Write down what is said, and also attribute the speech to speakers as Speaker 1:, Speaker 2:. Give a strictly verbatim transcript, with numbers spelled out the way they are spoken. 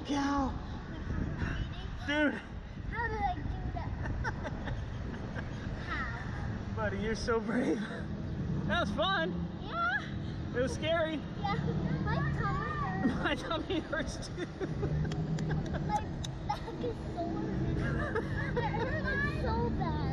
Speaker 1: cow. Dude.
Speaker 2: How did I do that? How?
Speaker 1: Buddy, you're so brave. That was fun.
Speaker 2: Yeah.
Speaker 1: It was scary.
Speaker 2: Yeah. My tummy hurts.
Speaker 1: My tummy hurts too.
Speaker 2: My back is sore. It hurts so bad.